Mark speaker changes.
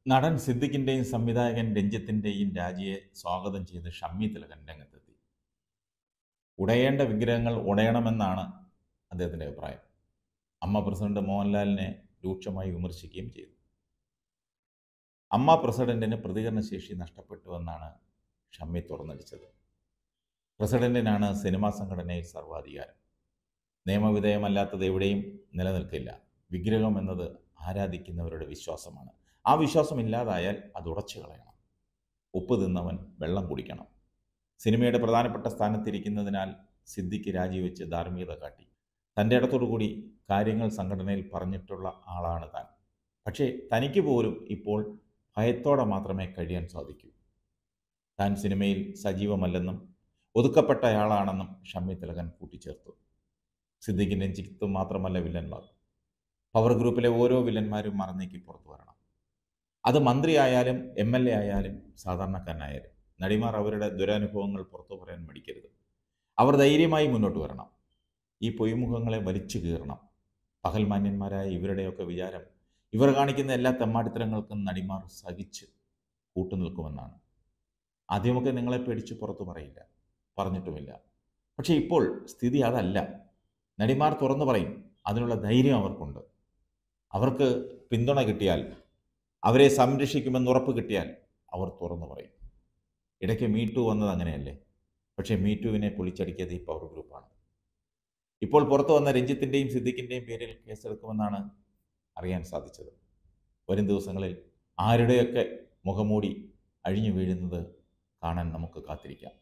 Speaker 1: നടൻ സിദ്ദിഖിൻ്റെയും സംവിധായകൻ രഞ്ജിത്തിൻ്റെയും രാജിയെ സ്വാഗതം ചെയ്ത് ഷമ്മി തിലകൻ രംഗത്തെത്തി. ഉടയേണ്ട വിഗ്രഹങ്ങൾ ഉടയണമെന്നാണ് അദ്ദേഹത്തിൻ്റെ അഭിപ്രായം. അമ്മ പ്രസിഡന്റ് മോഹൻലാലിനെ രൂക്ഷമായി വിമർശിക്കുകയും ചെയ്തു. അമ്മ പ്രസിഡന്റിന് പ്രതികരണശേഷി നഷ്ടപ്പെട്ടുവെന്നാണ് ഷമ്മി തുറന്നടിച്ചത്. പ്രസിഡന്റിനാണ് സിനിമാ സംഘടനയിൽ സർവാധികാരം. നിയമവിധേയമല്ലാത്തത് എവിടെയും നിലനിൽക്കില്ല. വിഗ്രഹം എന്നത് ആരാധിക്കുന്നവരുടെ വിശ്വാസമാണ്. ആ വിശ്വാസം ഇല്ലാതായാൽ അത് ഉടച്ചു കളയണം. ഉപ്പ് തിന്നവൻ വെള്ളം കുടിക്കണം. സിനിമയുടെ പ്രധാനപ്പെട്ട സ്ഥാനത്തിരിക്കുന്നതിനാൽ സിദ്ദിഖ് രാജിവെച്ച് ധാർമ്മികത കാട്ടി. തൻ്റെ ഇടത്തോടുകൂടി കാര്യങ്ങൾ സംഘടനയിൽ പറഞ്ഞിട്ടുള്ള ആളാണ് താൻ. പക്ഷേ തനിക്ക് പോലും ഇപ്പോൾ ഭയത്തോടെ മാത്രമേ കഴിയാൻ സാധിക്കൂ. താൻ സിനിമയിൽ സജീവമല്ലെന്നും ഒതുക്കപ്പെട്ടയാളാണെന്നും ഷമ്മി തിലകൻ കൂട്ടിച്ചേർത്തു. സിദ്ദിഖിൻ രഞ്ജിത്തും മാത്രമല്ല വില്ലന്മാർ. പവർ ഗ്രൂപ്പിലെ ഓരോ വില്ലന്മാരും മറന്നേക്ക് പുറത്തു വരണം. അത് മന്ത്രിയായാലും MLA ആയാലും സാധാരണക്കാരനായാലും. നടിമാർ അവരുടെ ദുരനുഭവങ്ങൾ പുറത്തു പറയാൻ മടിക്കരുത്. അവർ ധൈര്യമായി മുന്നോട്ട് വരണം. ഈ പൊയ്മുഖങ്ങളെ വലിച്ചു കീറണം. പകൽമാന്യന്മാരായ ഇവരുടെയൊക്കെ വിചാരം ഇവർ കാണിക്കുന്ന എല്ലാ തെമ്മാടിത്തരങ്ങൾക്കും നടിമാർ സഹിച്ച് കൂട്ടുനിൽക്കുമെന്നാണ്. ആദ്യമൊക്കെ നിങ്ങളെ പേടിച്ച് പുറത്തു പറയില്ല, പറഞ്ഞിട്ടുമില്ല. പക്ഷേ ഇപ്പോൾ സ്ഥിതി അതല്ല. നടിമാർ തുറന്നു പറയും. അതിനുള്ള ധൈര്യം അവർക്കുണ്ട്. അവർക്ക് പിന്തുണ കിട്ടിയാൽ, അവരെ സംരക്ഷിക്കുമെന്ന് ഉറപ്പ് കിട്ടിയാൽ അവർ തുറന്നു പറയും. ഇടയ്ക്ക് മീറ്റു വന്നത് അങ്ങനെയല്ലേ? പക്ഷേ മീറ്റുവിനെ പൊളിച്ചടിക്കിയത് ഈ പവർ ഗ്രൂപ്പാണ്. ഇപ്പോൾ പുറത്തു വന്ന രഞ്ജിത്തിൻ്റെയും സിദ്ദിഖിൻ്റെയും പേരിൽ കേസെടുക്കുമെന്നാണ് അറിയാൻ സാധിച്ചത്. വരും ദിവസങ്ങളിൽ ആരുടെയൊക്കെ മുഖംമൂടി അഴിഞ്ഞു വീഴുന്നത് കാണാൻ നമുക്ക് കാത്തിരിക്കാം.